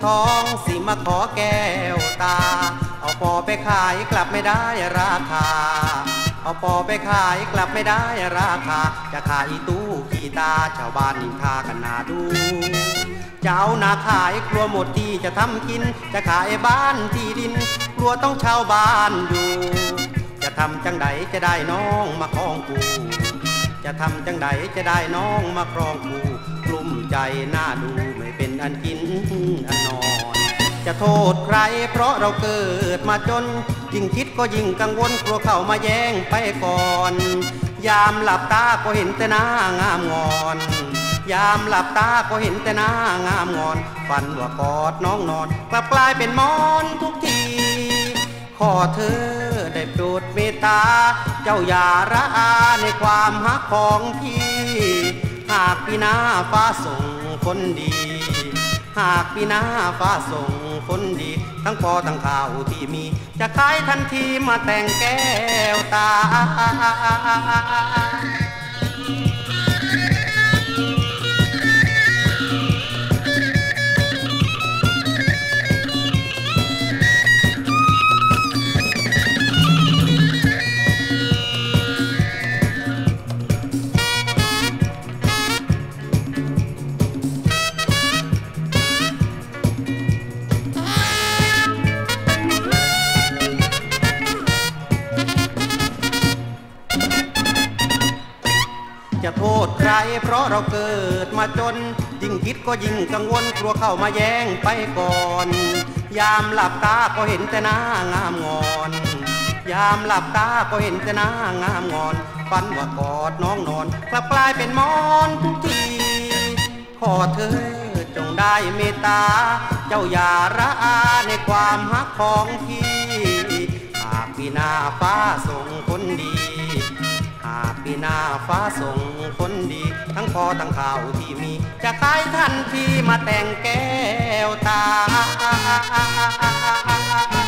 ทองสิมาขอแก้วตาเอาปอไปขายกลับไม่ได้ราคาเอาปอไปขายกลับไม่ได้ราคาจะขายตู้ขี้ตาชาวบ้านนินทากันนาดูจะเอานาขายกลัวหมดที่จะทำกินจะขายบ้านที่ดินกลัวต้องเช่าบ้านอยู่จะทำจังใดจะได้น้องมาครองกูจะทำจังใดจะได้น้องมาครองกูกลุ้มใจหน้าดูไม่เป็นอันกินอันนอนจะโทษใครเพราะเราเกิดมาจนยิ่งคิดก็ยิ่งกังวลกลัวเข้ามาแย่งไปก่อนยามหลับตาก็เห็นแต่หน้างามงอนยามหลับตาก็เห็นแต่หน้างามงอนฝันว่ากอดน้องนอนกลับกลายเป็นมอนทุกทีขอเธอได้โปรดเมตตาเจ้าอย่าระอาในความฮักของพี่หากพี่หน้าฟ้าส่งคนดีหากพี่หน้าฟ้าส่งคนดีทั้งพอทั้งข่าวที่มีจะขายทันทีมาแต่งแก้วตาจะโทษใครเพราะเราเกิดมาจนยิ่งคิดก็ยิ่งกังวลกลัวเข้ามาแย่งไปก่อนยามหลับตาก็เห็นแต่หน้างามงอนยามหลับตาก็เห็นแต่หน้างามงอนฝันว่ากอดน้องนอนกลับกลายเป็นมอนทุกทีขอเธอจงได้เมตตาเจ้าอย่าระอาในความฮักของพี่หากพี่หน้าฟ้าส่งคนดีหากพี่หน้าฟ้าส่งคนดีทั้งพอทั้งข่าวที่มีจะขายทันทีมาแต่งแก้วตา